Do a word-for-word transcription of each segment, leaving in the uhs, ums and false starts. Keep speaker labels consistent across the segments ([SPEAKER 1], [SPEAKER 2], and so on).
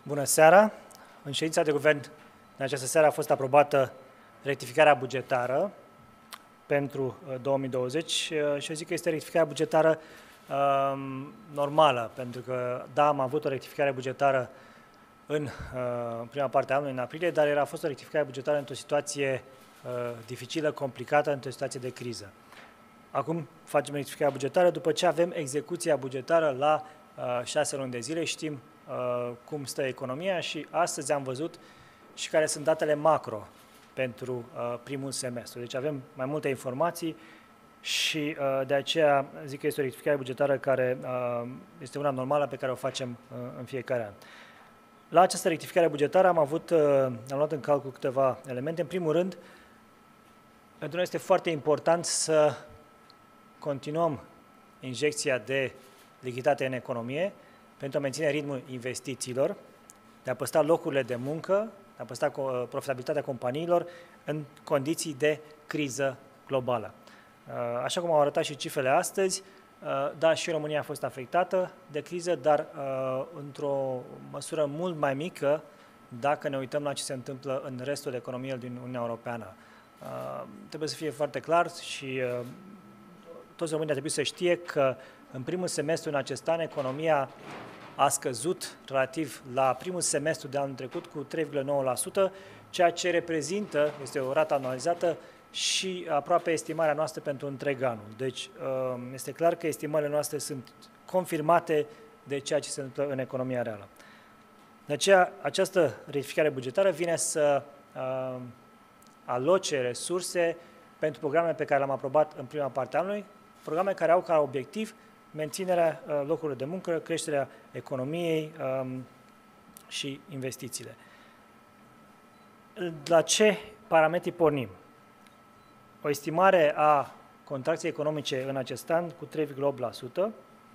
[SPEAKER 1] Bună seara! În ședința de guvern în această seară a fost aprobată rectificarea bugetară pentru două mii douăzeci și eu zic că este rectificarea bugetară um, normală, pentru că, da, am avut o rectificare bugetară în uh, prima parte a anului, în aprilie, dar era a fost o rectificare bugetară într-o situație uh, dificilă, complicată, într-o situație de criză. Acum facem rectificarea bugetară după ce avem execuția bugetară la uh, șase luni de zile, știm uh, cum stă economia și astăzi am văzut și care sunt datele macro pentru uh, primul semestru. Deci avem mai multe informații și uh, de aceea zic că este o rectificare bugetară care uh, este una normală pe care o facem uh, în fiecare an. La această rectificare bugetară am avut, uh, am luat în calcul câteva elemente. În primul rând, pentru noi este foarte important să continuăm injecția de lichiditate în economie pentru a menține ritmul investițiilor, de a păstra locurile de muncă, de a păstra profitabilitatea companiilor în condiții de criză globală. Așa cum au arătat și cifrele astăzi, da, și România a fost afectată de criză, dar într-o măsură mult mai mică dacă ne uităm la ce se întâmplă în restul economiilor din Uniunea Europeană. Trebuie să fie foarte clar și toți românii ar trebui să știe că în primul semestru în acest an economia a scăzut relativ la primul semestru de anul trecut cu trei virgulă nouă la sută, ceea ce reprezintă, este o rată anualizată și aproape estimarea noastră pentru întreg anul. Deci este clar că estimările noastre sunt confirmate de ceea ce se întâmplă în economia reală. De aceea, această rectificare bugetară vine să uh, aloce resurse pentru programele pe care le-am aprobat în prima parte a anului, programe care au ca obiectiv menținerea uh, locurilor de muncă, creșterea economiei um, și investițiile. La ce parametri pornim? O estimare a contracției economice în acest an cu trei virgulă opt la sută.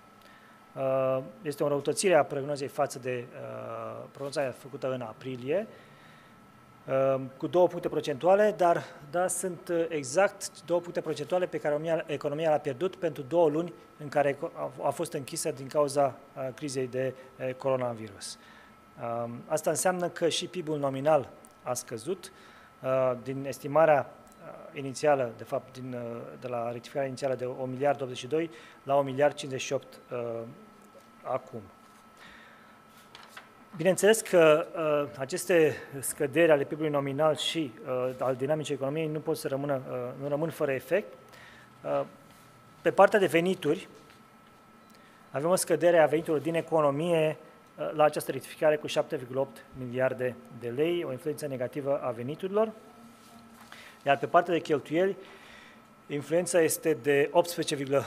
[SPEAKER 1] Uh, este o înrăutățire a prognozei față de uh, prognoza făcută în aprilie, cu două puncte procentuale, dar da, sunt exact două puncte procentuale pe care economia le-a pierdut pentru două luni în care a fost închisă din cauza crizei de coronavirus. Asta înseamnă că și P I B-ul nominal a scăzut din estimarea inițială, de fapt din, de la rectificarea inițială de un miliard optzeci și doi la un miliard cincizeci și opt acum. Bineînțeles că uh, aceste scăderi ale P I B-ului nominal și uh, al dinamicii economiei nu pot să rămână, uh, nu rămân fără efect. Uh, pe partea de venituri, avem o scădere a veniturilor din economie uh, la această rectificare cu șapte virgulă opt miliarde de lei, o influență negativă a veniturilor. Iar pe partea de cheltuieli, influența este de optsprezece virgulă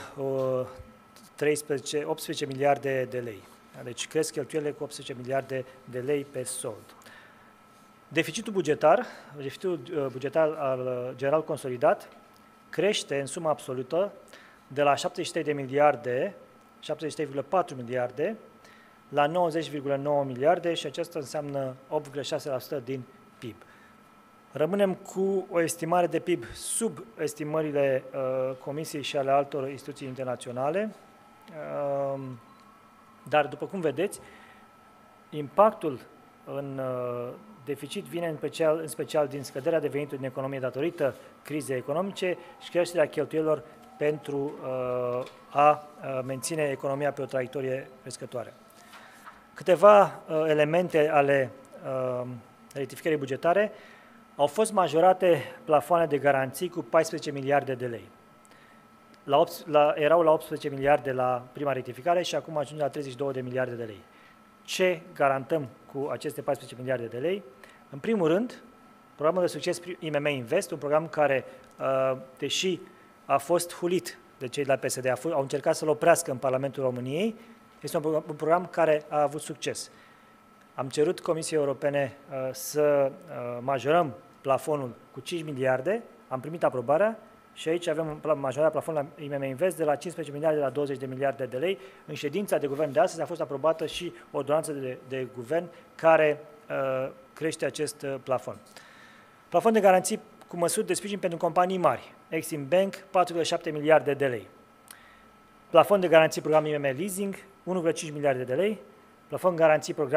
[SPEAKER 1] treisprezece miliarde de lei. Deci cresc cheltuielile cu optsprezece miliarde de lei pe sold. Deficitul bugetar, deficitul bugetar al general consolidat, crește în sumă absolută de la șaptezeci și trei de miliarde, șaptezeci și trei virgulă patru miliarde, la nouăzeci virgulă nouă miliarde și aceasta înseamnă opt virgulă șase la sută din P I B. Rămânem cu o estimare de P I B sub estimările uh, Comisiei și ale altor instituții internaționale, uh, dar, după cum vedeți, impactul în uh, deficit vine în special, în special din scăderea de venituri din economie datorită crizei economice și creșterea cheltuielilor pentru uh, a uh, menține economia pe o traiectorie crescătoare. Câteva uh, elemente ale uh, rectificării bugetare: au fost majorate plafoane de garanții cu paisprezece miliarde de lei. La opt, la, erau la optsprezece miliarde la prima rectificare și acum ajunge la treizeci și două de miliarde de lei. Ce garantăm cu aceste paisprezece miliarde de lei? În primul rând, programul de succes I M M Invest, un program care, deși a fost hulit de cei de la P S D, au încercat să-l oprească în Parlamentul României, este un program care a avut succes. Am cerut Comisiei Europene să majorăm plafonul cu cinci miliarde, am primit aprobarea, și aici avem majorarea plafonului la I M M Invest de la cincisprezece miliarde la douăzeci de miliarde de lei. În ședința de guvern de astăzi a fost aprobată și o ordonanță de, de guvern care uh, crește acest uh, plafon. Plafon de garanții cu măsuri de sprijin pentru companii mari. Exim Bank, patru virgulă șapte miliarde de lei. Plafon de garanții program I M M Leasing, unu virgulă cinci miliarde de lei. Plafon garanții program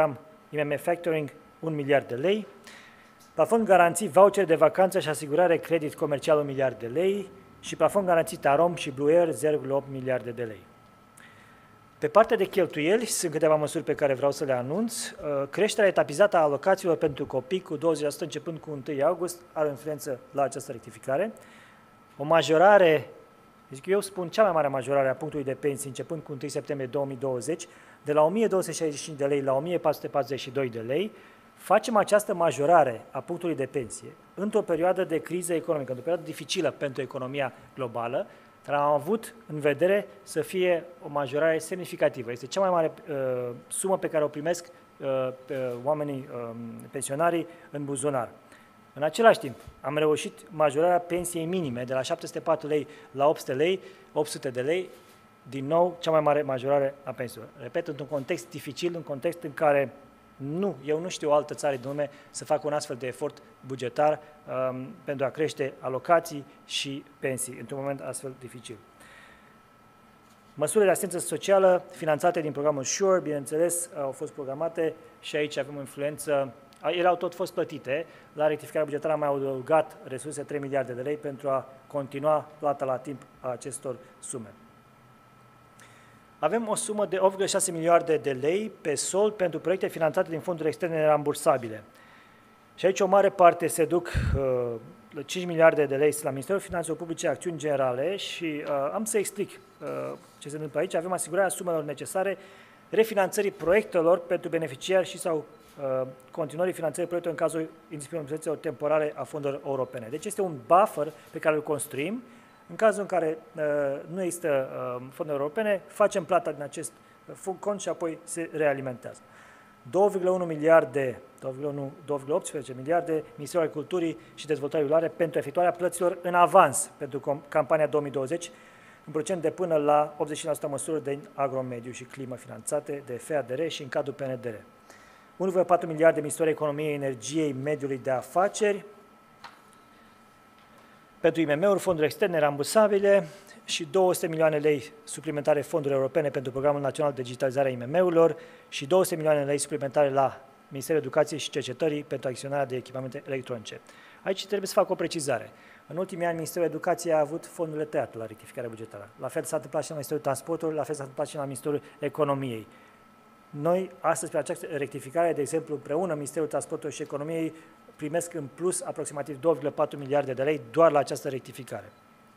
[SPEAKER 1] I M M Factoring un miliard de lei, plafon garanții voucher de vacanță și asigurare credit comercial un miliard de lei și plafon garanții Tarom și Blue Air zero virgulă opt miliarde de lei. Pe partea de cheltuieli sunt câteva măsuri pe care vreau să le anunț. Creșterea etapizată a alocațiilor pentru copii cu douăzeci la sută începând cu întâi august are o influență la această rectificare. O majorare, zic eu spun cea mai mare majorare a punctului de pensii începând cu întâi septembrie două mii douăzeci, de la o mie două sute șaizeci și cinci de lei la o mie patru sute patruzeci și doi de lei. Facem această majorare a punctului de pensie într-o perioadă de criză economică, într-o perioadă dificilă pentru economia globală, dar am avut în vedere să fie o majorare semnificativă. Este cea mai mare uh, sumă pe care o primesc uh, pe oamenii uh, pensionarii în buzunar. În același timp, am reușit majorarea pensiei minime de la șapte sute patru lei la opt sute lei, opt sute de lei, din nou cea mai mare majorare a pensiilor. Repet, într-un context dificil, un context în care nu, eu nu știu o altă țară din lume să facă un astfel de efort bugetar um, pentru a crește alocații și pensii într-un moment astfel dificil. Măsurile de asistență socială finanțate din programul SURE, bineînțeles, au fost programate și aici avem o influență. Ele au tot fost plătite. La rectificarea bugetară am mai adăugat resurse trei miliarde de lei pentru a continua plata la timp a acestor sume. Avem o sumă de opt virgulă șase miliarde de lei pe sold pentru proiecte finanțate din fonduri externe rambursabile. Și aici o mare parte se duc, uh, cinci miliarde de lei la Ministerul Finanțelor Publice, Acțiuni Generale și uh, am să explic uh, ce se întâmplă aici. Avem asigurarea sumelor necesare refinanțării proiectelor pentru beneficiari și sau uh, continuării finanțării proiectelor în cazul indisponibilităților temporare a fondurilor europene. Deci este un buffer pe care îl construim. În cazul în care uh, nu există uh, fonduri europene, facem plata din acest uh, cont și apoi se realimentează. două virgulă unu miliarde, două virgulă optsprezece miliarde, Ministerul Agriculturii și Dezvoltării Rurale pentru efectuarea plăților în avans pentru campania două mii douăzeci, în procent de până la optzeci și cinci la sută măsuri de agromediu și climă finanțate de F A D R și în cadrul P N D R. unu virgulă patru miliarde Ministerul Economiei, Energiei, Mediului de Afaceri, pentru I M M-uri, fonduri externe rambursabile și două sute milioane lei suplimentare fonduri europene pentru Programul Național de Digitalizare a I M M-urilor și două sute milioane lei suplimentare la Ministerul Educației și Cercetării pentru achiziționarea de echipamente electronice. Aici trebuie să fac o precizare. În ultimii ani, Ministerul Educației a avut fondurile tăiate la rectificarea bugetară. La fel s-a întâmplat și la Ministerul Transportului, la fel s-a întâmplat și la Ministerul Economiei. Noi, astăzi, pe această rectificare, de exemplu, împreună Ministerul Transportului și Economiei, primesc în plus aproximativ două virgulă patru miliarde de lei doar la această rectificare.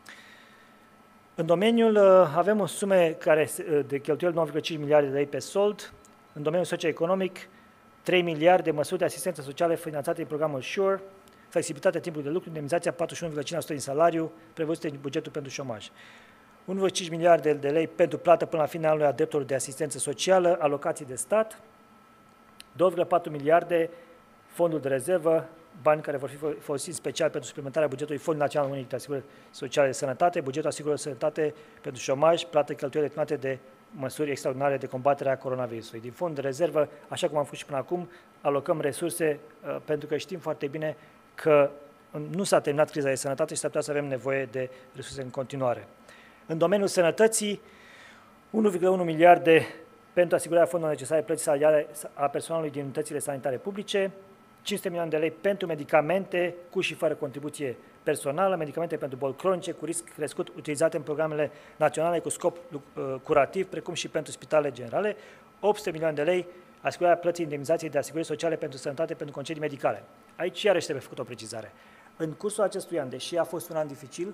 [SPEAKER 1] În domeniul avem o sume care, de cheltuieli nouă virgulă cinci miliarde de lei pe sold, în domeniul socioeconomic trei miliarde de măsuri de asistență socială finanțate din programul SURE, flexibilitatea timpului de lucru, indemnizația patruzeci și unu virgulă cinci la sută din salariu, prevăzute în bugetul pentru șomaj. unu virgulă cinci miliarde de lei pentru plată până la finalul anului a drepturilor de asistență socială, alocații de stat, două virgulă patru miliarde fondul de rezervă, bani care vor fi folosiți special pentru suplimentarea bugetului Fondului Național Unic de Asigurări Sociale de Sănătate, bugetul asigurării de sănătate pentru șomaj, plată cheltuieli determinate de măsuri extraordinare de combatere a coronavirusului. Din fond de rezervă, așa cum am făcut și până acum, alocăm resurse uh, pentru că știm foarte bine că nu s-a terminat criza de sănătate și s-ar putea să avem nevoie de resurse în continuare. În domeniul sănătății, unu virgulă unu miliarde pentru asigurarea fondurilor necesare plății salariale a personalului din unitățile sanitare publice, cinci sute milioane de lei pentru medicamente cu și fără contribuție personală, medicamente pentru boli cronice cu risc crescut utilizate în programele naționale cu scop uh, curativ, precum și pentru spitalele generale, opt sute milioane de lei asigurarea plății indemnizației de asigurări sociale pentru sănătate pentru concedii medicale. Aici iarăși trebuie făcut o precizare. În cursul acestui an, deși a fost un an dificil,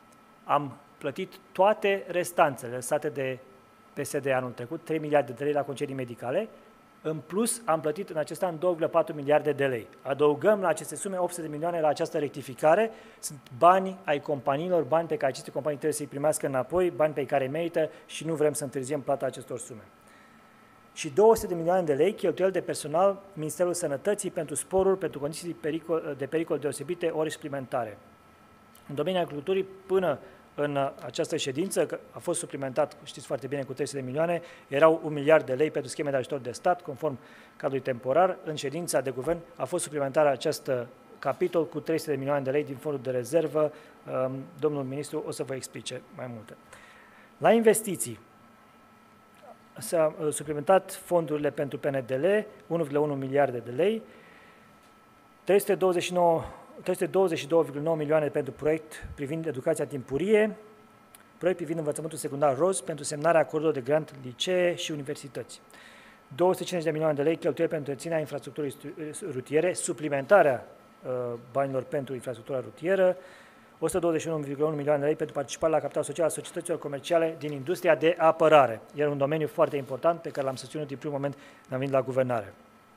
[SPEAKER 1] am plătit toate restanțele lăsate de P S D anul trecut, trei miliarde de lei la concedii medicale. În plus, am plătit în acest an două virgulă patru miliarde de lei. Adăugăm la aceste sume opt sute de milioane la această rectificare. Sunt bani ai companiilor, bani pe care aceste companii trebuie să-i primească înapoi, bani pe care merită și nu vrem să întârziem plata acestor sume. Și două sute de milioane de lei cheltuieli de personal Ministerul Sănătății pentru sporuri, pentru condiții de pericol, de pericol deosebite, ori suplimentare. În domeniul agriculturii, până în această ședință, că a fost suplimentat, știți foarte bine, cu trei sute de milioane, erau un miliard de lei pentru scheme de ajutor de stat, conform cadrului temporar. În ședința de guvern a fost suplimentară acest capitol cu trei sute de milioane de lei din fondul de rezervă. Domnul ministru o să vă explice mai multe. La investiții, s-a suplimentat fondurile pentru P N D L, unu virgulă unu miliarde de lei, trei sute douăzeci și două virgulă nouă milioane pentru proiect privind educația timpurie, proiect privind învățământul secundar ROS pentru semnarea acordurilor de grant licee și universități. două sute cincizeci de milioane de lei cheltuieli pentru întreținerea infrastructurii rutiere, suplimentarea uh, banilor pentru infrastructura rutieră, o sută douăzeci și unu virgulă unu milioane de lei pentru participarea la capital social a societăților comerciale din industria de apărare. Iar un domeniu foarte important pe care l-am susținut din primul moment când am venit la guvernare.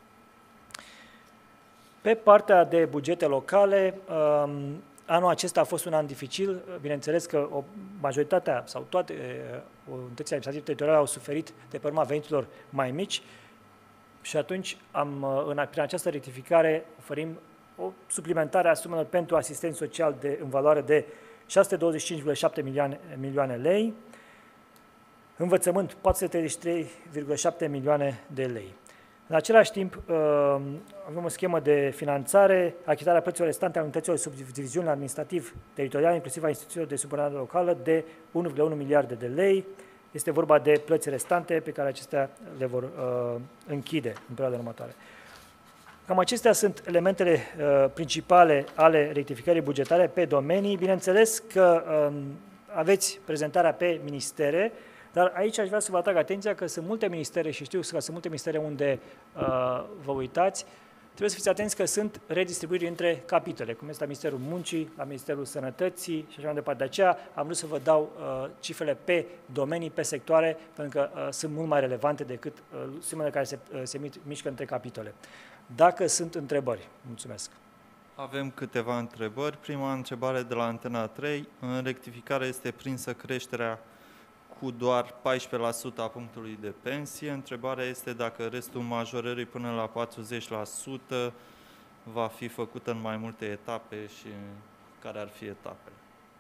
[SPEAKER 1] Pe partea de bugete locale, um, anul acesta a fost un an dificil. Bineînțeles că o majoritatea sau toate unitățile administrative teritoriale au suferit de pe urma veniturilor mai mici și atunci am, în, prin această rectificare oferim o suplimentare a sumelor pentru asistent social de, în valoare de șase sute douăzeci și cinci virgulă șapte milioane, milioane lei, învățământ patru sute treizeci și trei virgulă șapte milioane de lei. În același timp, avem o schemă de finanțare, achitarea plăților restante a unităților de subdiviziune administrativ teritoriale, inclusiv a instituțiilor de supraveghere locală, de unu virgulă unu miliarde de lei. Este vorba de plăți restante pe care acestea le vor uh, închide în perioada următoare. Cam acestea sunt elementele uh, principale ale rectificării bugetare pe domenii. Bineînțeles că uh, aveți prezentarea pe ministere, dar aici aș vrea să vă atrag atenția că sunt multe ministere și știu că sunt multe ministere unde uh, vă uitați. Trebuie să fiți atenți că sunt redistribuiri între capitole, cum este la Ministerul Muncii, la Ministerul Sănătății și așa mai departe. De aceea am vrut să vă dau uh, cifrele pe domenii, pe sectoare, pentru că uh, sunt mult mai relevante decât uh, sumele care se, uh, se mișcă între capitole. Dacă sunt întrebări, mulțumesc.
[SPEAKER 2] Avem câteva întrebări. Prima întrebare de la Antena trei. În rectificare este prinsă creșterea cu doar paisprezece la sută a punctului de pensie. Întrebarea este dacă restul majorării până la patruzeci la sută va fi făcută în mai multe etape și care ar fi etapele.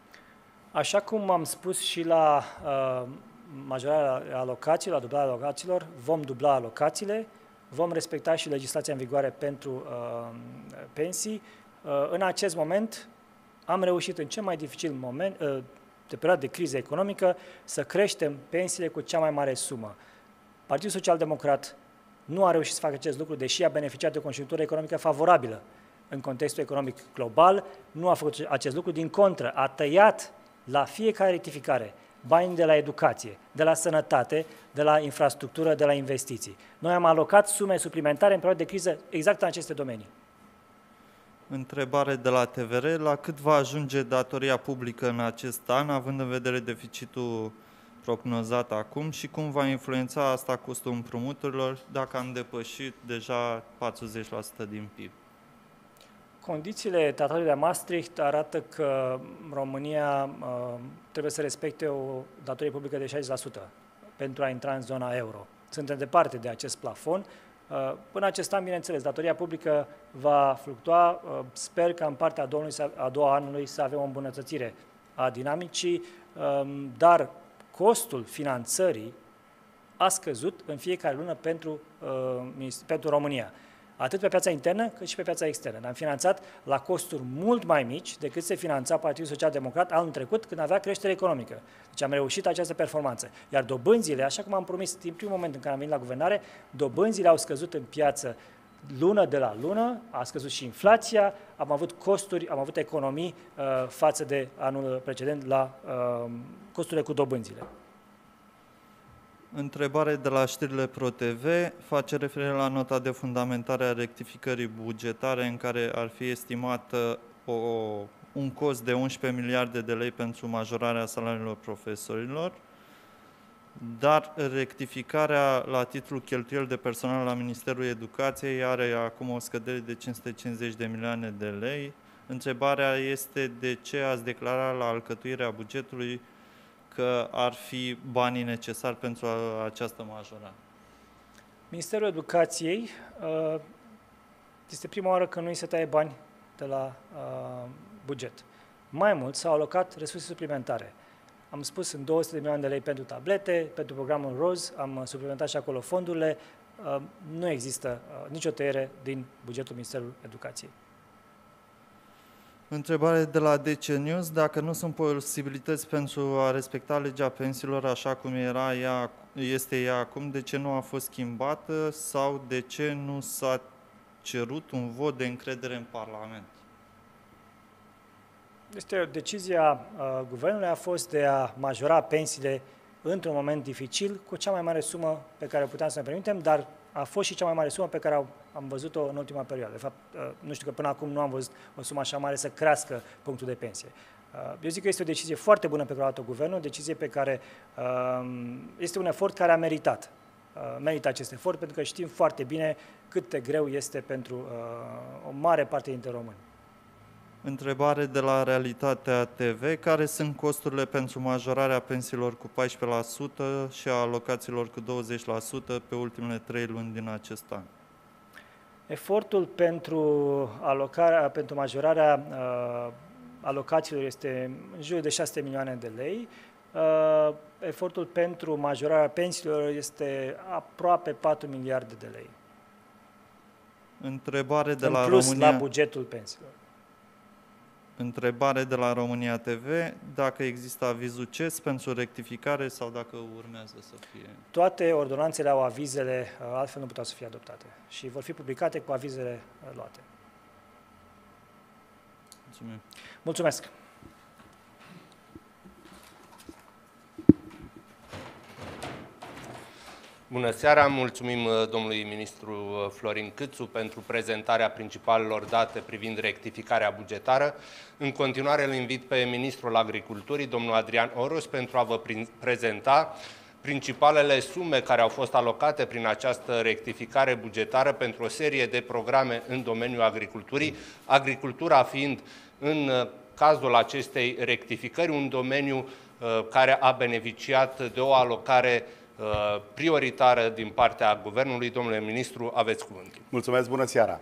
[SPEAKER 1] Așa cum am spus și la uh, majorarea alocațiilor, la dublarea alocațiilor, vom dubla alocațiile, vom respecta și legislația în vigoare pentru uh, pensii. Uh, în acest moment am reușit în cel mai dificil moment, uh, de perioadă de criză economică, să creștem pensiile cu cea mai mare sumă. Partidul Social-Democrat nu a reușit să facă acest lucru, deși a beneficiat de o conjunctură economică favorabilă în contextul economic global, nu a făcut acest lucru, din contră, a tăiat la fiecare rectificare bani de la educație, de la sănătate, de la infrastructură, de la investiții. Noi am alocat sume suplimentare în perioada de criză exact în aceste domenii.
[SPEAKER 2] Întrebare de la T V R. La cât va ajunge datoria publică în acest an, având în vedere deficitul prognozat acum și cum va influența asta costul împrumuturilor dacă am depășit deja patruzeci la sută din P I B?
[SPEAKER 1] Condițiile tratatului de Maastricht arată că România uh, trebuie să respecte o datorie publică de șaizeci la sută pentru a intra în zona euro. Suntem departe de acest plafon. Uh, până acest an, bineînțeles, datoria publică va fluctua. Uh, sper că în partea a doua, a doua anului să avem o îmbunătățire a dinamicii, uh, dar costul finanțării a scăzut în fiecare lună pentru, uh, pentru România. Atât pe piața internă, cât și pe piața externă. Am finanțat la costuri mult mai mici decât se finanța Partidul Social-Democrat anul trecut, când avea creștere economică. Deci am reușit această performanță. Iar dobânzile, așa cum am promis din primul moment în care am venit la guvernare, dobânzile au scăzut în piață lună de la lună, a scăzut și inflația, am avut costuri, am avut economii uh, față de anul precedent la uh, costurile cu dobânzile. Întrebare
[SPEAKER 2] de la Știrile Pro T V face referire la nota de fundamentare a rectificării bugetare în care ar fi estimată o, un cost de unsprezece miliarde de lei pentru majorarea salariilor profesorilor, dar rectificarea la titlul cheltuieli de personal la Ministerul Educației are acum o scădere de cinci sute cincizeci de milioane de lei. Întrebarea este de ce ați declarat la alcătuirea bugetului că ar fi banii necesari pentru această majorare?
[SPEAKER 1] Ministerul Educației este prima oară că nu îi se taie bani de la buget. Mai mult s-au alocat resurse suplimentare. Am spus în două sute de milioane de lei pentru tablete, pentru programul ROS, am suplimentat și acolo fondurile. Nu există nicio tăiere din bugetul Ministerului Educației.
[SPEAKER 2] Întrebare de la D C News. Dacă nu sunt posibilități pentru a respecta legea pensiilor așa cum era ea este ea acum, de ce nu a fost schimbată sau de ce nu s-a cerut un vot de încredere în Parlament?
[SPEAKER 1] Este o decizia uh, Guvernului, a fost de a majora pensiile într-un moment dificil cu cea mai mare sumă pe care puteam să ne permitem, dar a fost și cea mai mare sumă pe care am văzut-o în ultima perioadă. De fapt, uh, nu știu că până acum nu am văzut o sumă așa mare să crească punctul de pensie. Uh, eu zic că este o decizie foarte bună pe care a luat-o Guvernul, o decizie pe care uh, este un efort care a meritat. Uh, merită acest efort pentru că știm foarte bine cât de greu este pentru uh, o mare parte dintre români.
[SPEAKER 2] Întrebare de la Realitatea T V. Care sunt costurile pentru majorarea pensiilor cu paisprezece la sută și a alocațiilor cu douăzeci la sută pe ultimele trei luni din acest an?
[SPEAKER 1] Efortul pentru, alocarea, pentru majorarea uh, alocațiilor este în jur de șase milioane de lei. Uh, efortul pentru majorarea pensiilor este aproape patru miliarde de lei.
[SPEAKER 2] Întrebare de
[SPEAKER 1] în
[SPEAKER 2] la
[SPEAKER 1] plus
[SPEAKER 2] România...
[SPEAKER 1] la bugetul pensiilor.
[SPEAKER 2] Întrebare de la România T V, dacă există avizul C E S pentru rectificare sau dacă urmează să fie...
[SPEAKER 1] Toate ordonanțele au avizele, altfel nu puteau să fie adoptate și vor fi publicate cu avizele luate.
[SPEAKER 2] Mulțumim.
[SPEAKER 1] Mulțumesc.
[SPEAKER 3] Bună seara, mulțumim domnului ministru Florin Câțu pentru prezentarea principalelor date privind rectificarea bugetară. În continuare îl invit pe ministrul Agriculturii, domnul Adrian Oros, pentru a vă prezenta principalele sume care au fost alocate prin această rectificare bugetară pentru o serie de programe în domeniul agriculturii, agricultura fiind în cazul acestei rectificări un domeniu care a beneficiat de o alocare prioritară din partea Guvernului. Domnule ministru, aveți cuvântul.
[SPEAKER 4] Mulțumesc, bună seara!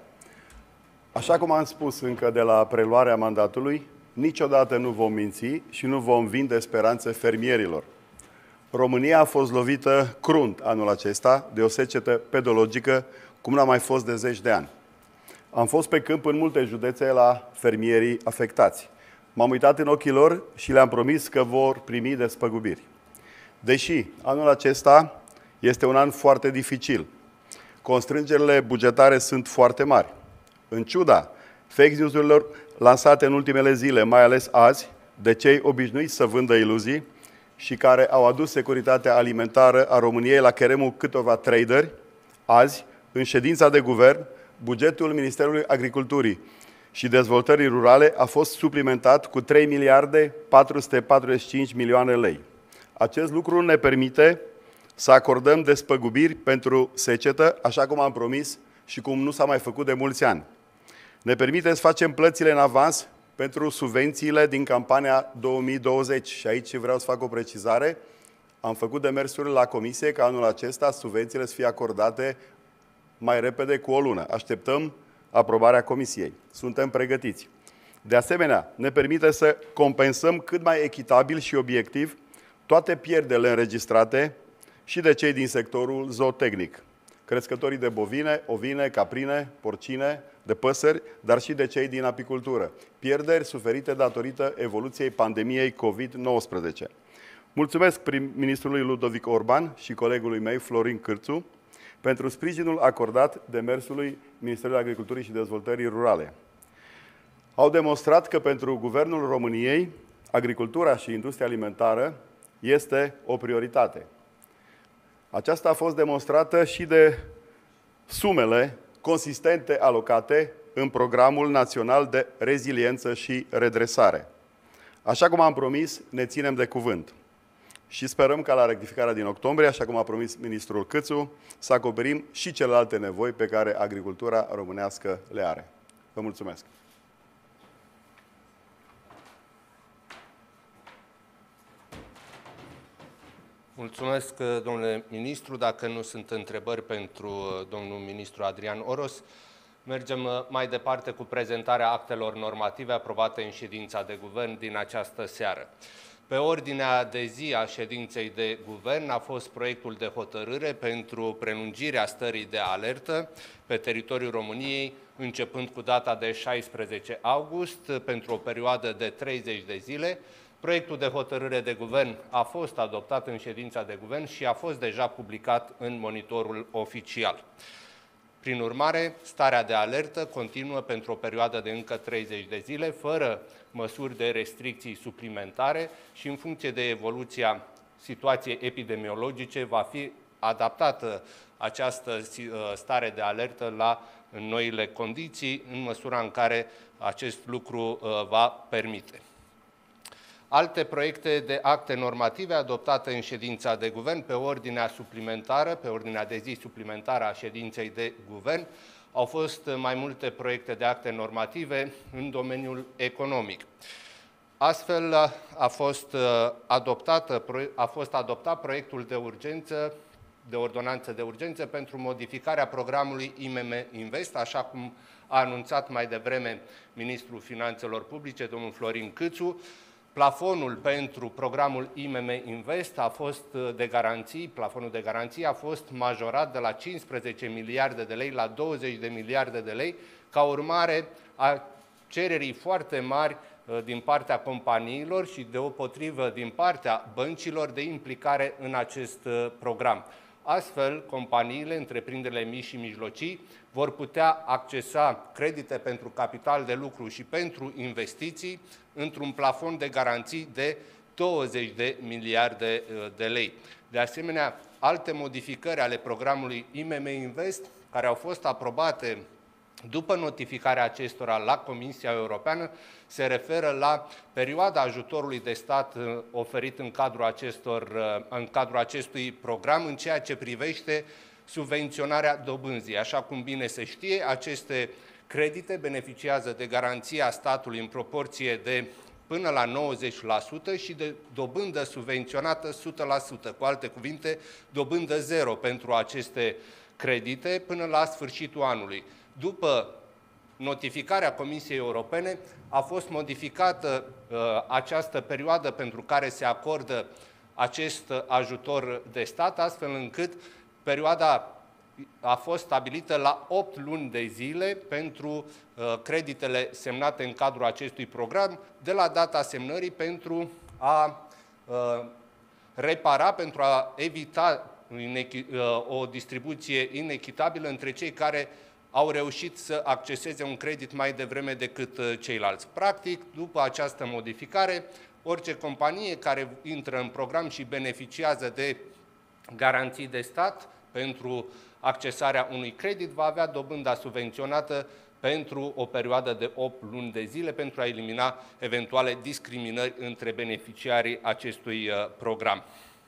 [SPEAKER 4] Așa cum am spus încă de la preluarea mandatului, niciodată nu vom minți și nu vom vinde speranțe fermierilor. România a fost lovită crunt anul acesta de o secetă pedologică cum n-a mai fost de zeci de ani. Am fost pe câmp în multe județe la fermierii afectați. M-am uitat în ochii lor și le-am promis că vor primi despăgubiri. Deși anul acesta este un an foarte dificil, constrângerile bugetare sunt foarte mari. În ciuda fake news-urilor lansate în ultimele zile, mai ales azi, de cei obișnuiți să vândă iluzii și care au adus securitatea alimentară a României la cheremul câtorva traderi, azi, în ședința de guvern, bugetul Ministerului Agriculturii și Dezvoltării Rurale a fost suplimentat cu trei miliarde patru sute patruzeci și cinci milioane lei. Acest lucru ne permite să acordăm despăgubiri pentru secetă, așa cum am promis și cum nu s-a mai făcut de mulți ani. Ne permite să facem plățile în avans pentru subvențiile din campania două mii douăzeci. Și aici vreau să fac o precizare. Am făcut demersuri la comisie ca anul acesta subvențiile să fie acordate mai repede cu o lună. Așteptăm aprobarea comisiei. Suntem pregătiți. De asemenea, ne permite să compensăm cât mai echitabil și obiectiv toate pierderile înregistrate și de cei din sectorul zootehnic, crescătorii de bovine, ovine, caprine, porcine, de păsări, dar și de cei din apicultură. Pierderi suferite datorită evoluției pandemiei COVID nouăsprezece. Mulțumesc prim-ministrului Ludovic Orban și colegului meu, Florin Câțu, pentru sprijinul acordat demersului Ministerului Agriculturii și Dezvoltării Rurale. Au demonstrat că pentru Guvernul României, agricultura și industria alimentară este o prioritate. Aceasta a fost demonstrată și de sumele consistente alocate în Programul Național de Reziliență și Redresare. Așa cum am promis, ne ținem de cuvânt. Și sperăm ca la rectificarea din octombrie, așa cum a promis ministrul Câțu, să acoperim și celelalte nevoi pe care agricultura românească le are. Vă mulțumesc!
[SPEAKER 3] Mulțumesc, domnule ministru. Dacă nu sunt întrebări pentru domnul ministru Adrian Oros, mergem mai departe cu prezentarea actelor normative aprobate în ședința de guvern din această seară. Pe ordinea de zi a ședinței de guvern a fost proiectul de hotărâre pentru prelungirea stării de alertă pe teritoriul României, începând cu data de șaisprezece august, pentru o perioadă de treizeci de zile. Proiectul de hotărâre de guvern a fost adoptat în ședința de guvern și a fost deja publicat în monitorul oficial. Prin urmare, starea de alertă continuă pentru o perioadă de încă treizeci de zile, fără măsuri de restricții suplimentare și în funcție de evoluția situației epidemiologice va fi adaptată această stare de alertă la noile condiții, în măsura în care acest lucru va permite. Alte proiecte de acte normative adoptate în ședința de guvern pe ordinea suplimentară, pe ordinea de zi suplimentară a ședinței de guvern, au fost mai multe proiecte de acte normative în domeniul economic. Astfel a fost, adoptată, a fost adoptat proiectul de urgență, de ordonanță de urgență pentru modificarea programului I M M Invest, așa cum a anunțat mai devreme Ministrul Finanțelor Publice, domnul Florin Câțu. Plafonul pentru programul I M M Invest a fost de garanții, plafonul de garanții a fost majorat de la cincisprezece miliarde de lei la douăzeci de miliarde de lei, ca urmare a cererii foarte mari din partea companiilor și deopotrivă din partea băncilor de implicare în acest program. Astfel, companiile, întreprinderile mici și mijlocii vor putea accesa credite pentru capital de lucru și pentru investiții într-un plafon de garanții de douăzeci de miliarde de lei. De asemenea, alte modificări ale programului I M M Invest, care au fost aprobate după notificarea acestora la Comisia Europeană, se referă la perioada ajutorului de stat oferit în cadrul, acestor, în cadrul acestui program în ceea ce privește subvenționarea dobânzii. Așa cum bine se știe, aceste credite beneficiază de garanția statului în proporție de până la nouăzeci la sută și de dobândă subvenționată o sută la sută. Cu alte cuvinte, dobândă zero pentru aceste credite până la sfârșitul anului. După notificarea Comisiei Europene, a fost modificată uh, această perioadă pentru care se acordă acest ajutor de stat, astfel încât perioada a fost stabilită la opt luni de zile pentru uh, creditele semnate în cadrul acestui program, de la data semnării, pentru a uh, repara, pentru a evita o distribuție inechitabilă între cei care au reușit să acceseze un credit mai devreme decât ceilalți. Practic, după această modificare, orice companie care intră în program și beneficiază de garanții de stat pentru accesarea unui credit va avea dobânda subvenționată pentru o perioadă de opt luni de zile, pentru a elimina eventuale discriminări între beneficiarii acestui program.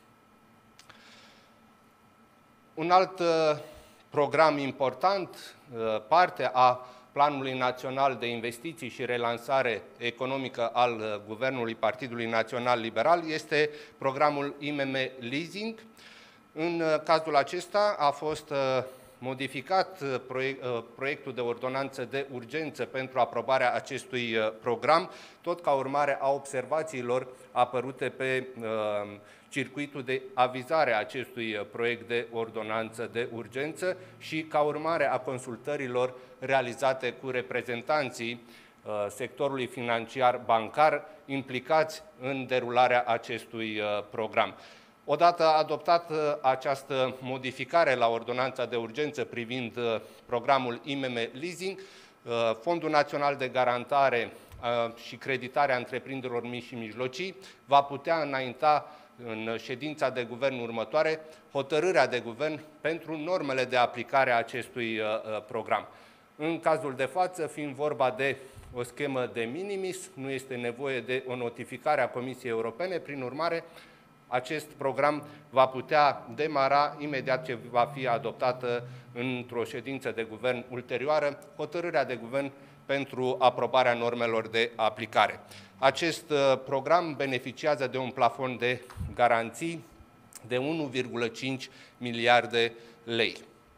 [SPEAKER 3] Un alt program important, parte a Planului Național de Investiții și Relansare Economică al Guvernului Partidului Național Liberal, este programul I M M Leasing. În cazul acesta a fost modificat proiectul de ordonanță de urgență pentru aprobarea acestui program, tot ca urmare a observațiilor apărute pe circuitul de avizare a acestui proiect de ordonanță de urgență și ca urmare a consultărilor realizate cu reprezentanții sectorului financiar bancar implicați în derularea acestui program. Odată adoptată această modificare la ordonanța de urgență privind programul I M M Leasing, Fondul Național de Garantare și Creditare a Întreprinderilor Mici și Mijlocii va putea înainta în ședința de guvern următoare hotărârea de guvern pentru normele de aplicare a acestui program. În cazul de față, fiind vorba de o schemă de minimis, nu este nevoie de o notificare a Comisiei Europene, prin urmare, acest program va putea demara imediat ce va fi adoptată într-o ședință de guvern ulterioară hotărârea de guvern pentru aprobarea normelor de aplicare. Acest program beneficiază de un plafon de garanții de unu virgulă cinci miliarde lei.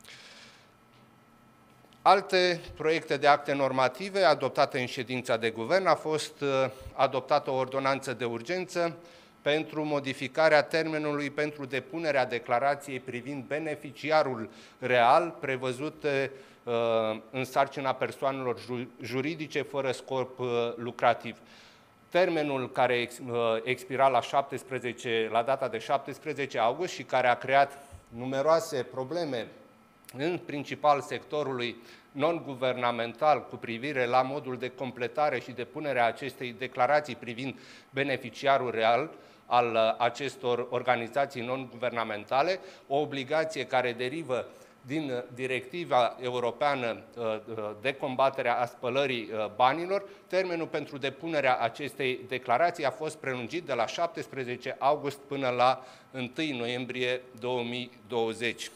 [SPEAKER 3] Alte proiecte de acte normative adoptate în ședința de guvern a fost adoptată o ordonanță de urgență pentru modificarea termenului pentru depunerea declarației privind beneficiarul real prevăzut în sarcina persoanelor juridice fără scop lucrativ. termenul care expira la, șaptesprezece, la data de șaptesprezece august și care a creat numeroase probleme în principal sectorului non-guvernamental cu privire la modul de completare și depunere a acestei declarații privind beneficiarul real al acestor organizații non-guvernamentale, o obligație care derivă din directiva europeană de combatere a spălării banilor. Termenul pentru depunerea acestei declarații a fost prelungit de la șaptesprezece august până la întâi noiembrie două mii douăzeci.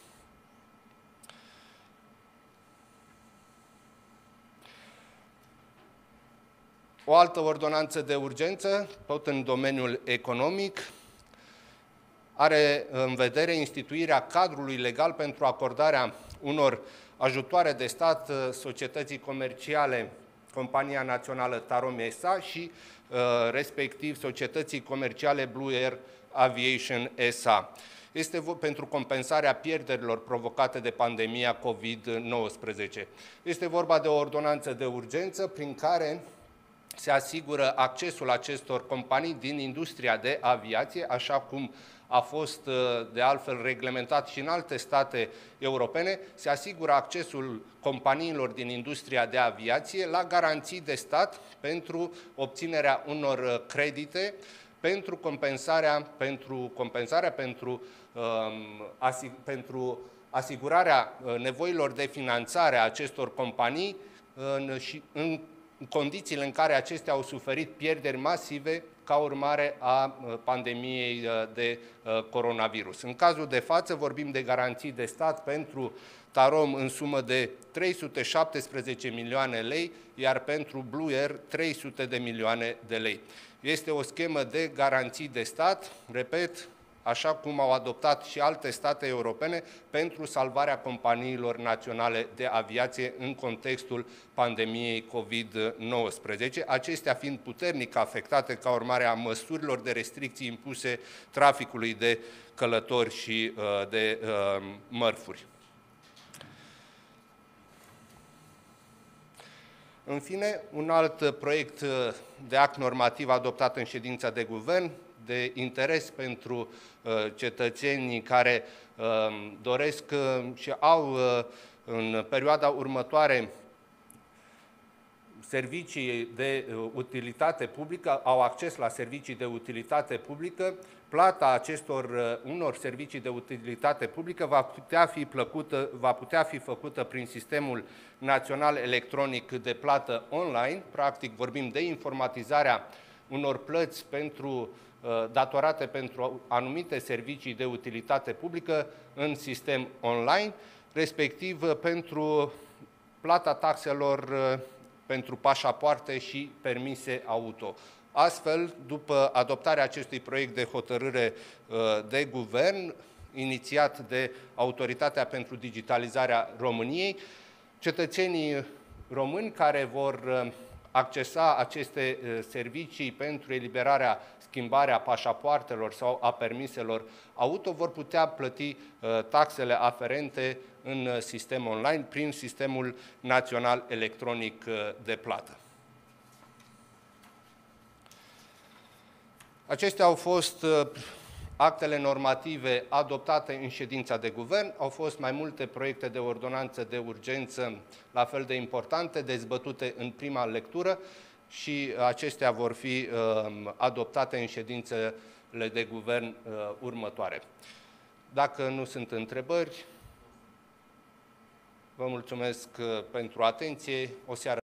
[SPEAKER 3] O altă ordonanță de urgență, tot în domeniul economic, are în vedere instituirea cadrului legal pentru acordarea unor ajutoare de stat societății comerciale Compania Națională Tarom S A și respectiv societății comerciale Blue Air Aviation S A. Este pentru compensarea pierderilor provocate de pandemia COVID nouăsprezece. Este vorba de o ordonanță de urgență prin care se asigură accesul acestor companii din industria de aviație, așa cum a fost de altfel reglementat și în alte state europene, se asigură accesul companiilor din industria de aviație la garanții de stat pentru obținerea unor credite, pentru compensarea, pentru, compensarea, pentru, um, asig, pentru asigurarea nevoilor de finanțare a acestor companii în, și în condițiile în care acestea au suferit pierderi masive ca urmare a pandemiei de coronavirus. În cazul de față vorbim de garanții de stat pentru Tarom în sumă de trei sute șaptesprezece milioane lei, iar pentru Blue Air trei sute de milioane de lei. Este o schemă de garanții de stat, repet, așa cum au adoptat și alte state europene pentru salvarea companiilor naționale de aviație în contextul pandemiei COVID nouăsprezece, acestea fiind puternic afectate ca urmare a măsurilor de restricții impuse traficului de călători și uh, de uh, mărfuri. În fine, un alt proiect de act normativ adoptat în ședința de guvern, de interes pentru uh, cetățenii care uh, doresc uh, și au uh, în perioada următoare servicii de uh, utilitate publică, au acces la servicii de utilitate publică, plata acestor uh, unor servicii de utilitate publică va putea fi plăcută, va putea fi făcută prin sistemul național electronic de plată online, practic vorbim de informatizarea unor plăți pentru datorate pentru anumite servicii de utilitate publică în sistem online, respectiv pentru plata taxelor pentru pașapoarte și permise auto. Astfel, după adoptarea acestui proiect de hotărâre de guvern, inițiat de Autoritatea pentru Digitalizarea României, cetățenii români care vor accesa aceste servicii pentru eliberarea, schimbarea pașapoartelor sau a permiselor auto vor putea plăti taxele aferente în sistem online prin sistemul național electronic de plată. Acestea au fost actele normative adoptate în ședința de guvern. Au fost mai multe proiecte de ordonanță de urgență la fel de importante, dezbătute în prima lectură și acestea vor fi uh, adoptate în ședințele de guvern uh, următoare. Dacă nu sunt întrebări, vă mulțumesc uh, pentru atenție. O seară